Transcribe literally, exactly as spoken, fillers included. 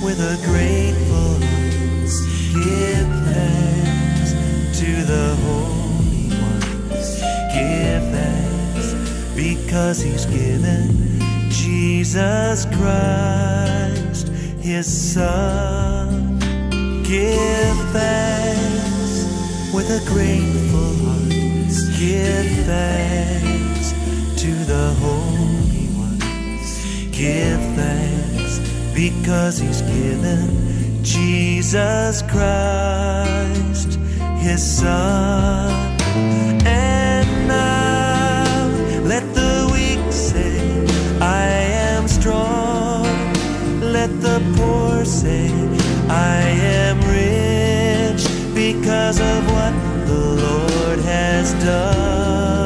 with a grateful heart, give thanks to the Holy Ones. Give thanks because He's given Jesus Christ, His Son. Give thanks with a grateful heart. Give thanks to the Holy Ones. Give thanks because He's given Jesus Christ, His Son. And now let the weak say, I am strong. Let the poor say, I am rich because of what the Lord has done.